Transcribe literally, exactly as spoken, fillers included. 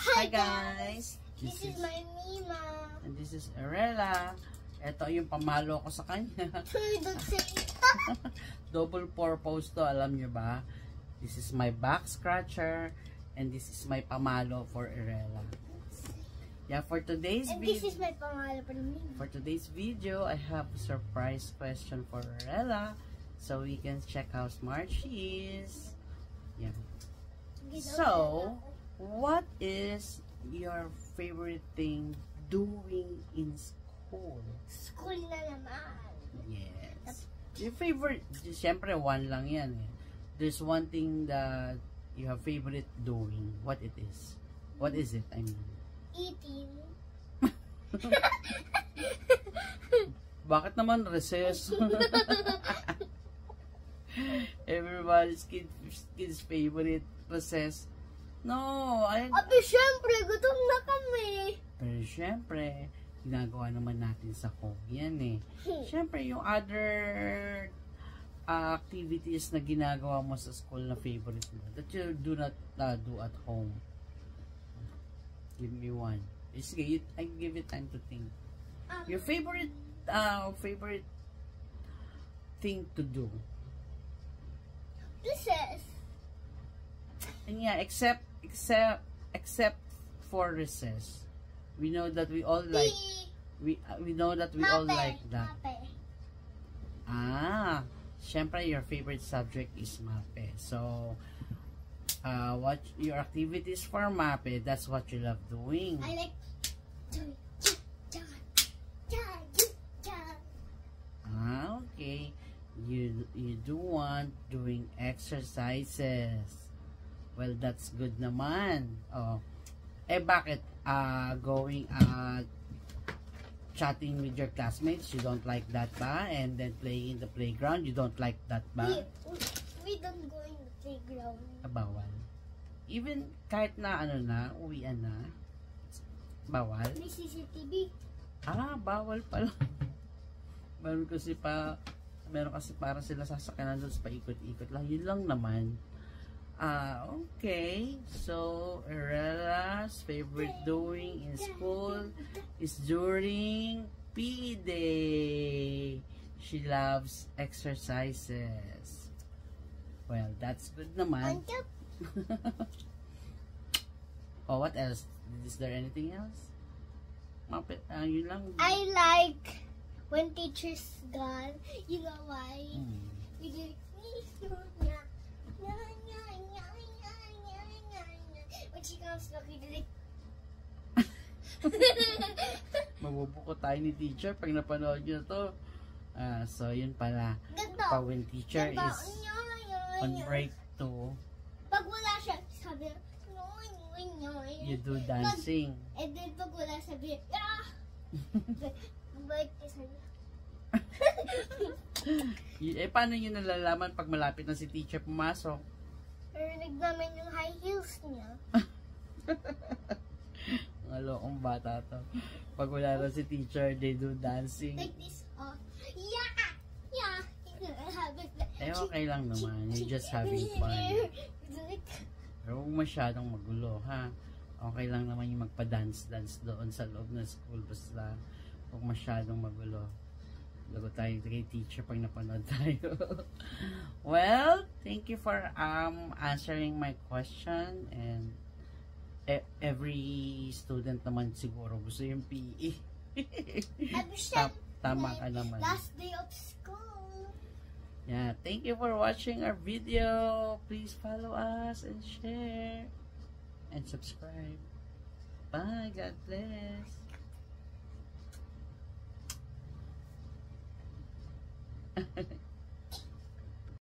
Hi guys! This, this is my Mima. And this is Arella. Ito yung pamalo ko sa kanya. Don't say Double purpose to, alam nyo ba? This is my back scratcher and this is my pamalo for Arella. Yeah, for today's And video, this is my pamalo for me. For today's video, I have a surprise question for Arella, so we can check how smart she is. Yeah. So, what is your favorite thing doing in school? School na naman. Yes. Your favorite, siyempre one lang yan eh. There's one thing that you have favorite doing. What it is? What is it? I mean. Eating. Bakit naman recess? Everybody's kid, kid's favorite recess. No, I... Abi, syempre, gutom na kami. Pero syempre, ginagawa naman natin sa home yan eh. Syempre, yung other uh, activities na ginagawa mo sa school na favorite mo, that you do not uh, do at home. Give me one. Sige, you, I give you time to think. Um, Your favorite, uh, favorite thing to do. Recess. And yeah, except, except, except for recess. We know that we all like, we, uh, we know that we all like that. Mape. Ah, syempre your favorite subject is MAPE. So, uh, what your activities for MAPE, that's what you love doing. I like Ah, okay. You, you do want doing exercises. Well, that's good naman. Oh. Eh, bakit uh, going uh, chatting with your classmates, you don't like that ba? And then playing in the playground, you don't like that ba? We, we don't go in the playground. Ah, bawal. Even kahit na ano na, uwian na, bawal? May C C T V. Ah, bawal pala. Meron kasi pa, meron kasi para sila sasakyanan doon sa paikot-ikot lang. Yun lang naman. Ah, okay. So, Arella's favorite doing in school is during P E Day. She loves exercises. Well, that's good naman. Oh, what else? Is there anything else? Mapit, ah, yun lang. I like when teachers gone. You know why? Hmm. We do. When she comes back, we do like. Mabubuko tayo ni teacher pag napanood nyo to. Ah, so, yun pala. Pa when teacher Ganda. is on break to, pag wala siya, sabi, you do dancing. Pag, and then pag wala, sabi, ah! Balik niya sabi. Eh, paano nyo nalalaman pag malapit na si teacher pumasok? Narinig namin yung high heels niya. Mga lokong bata to. Pag wala na si teacher, they do dancing. Like this, oh. Yeah! Yeah! Eh, okay lang naman. You're just having fun. Pero huwag masyadong magulo, ha? Okay lang naman yung magpa-dance-dance doon sa loob ng school. Basta huwag masyadong magulo. Lago tayo kay teacher pag napanood tayo. Well, thank you for um answering my question. And e every student naman siguro gusto yung P E. Tam tama ka naman. Last day of school. Yeah, thank you for watching our video. Please follow us and share and subscribe. Bye. God bless.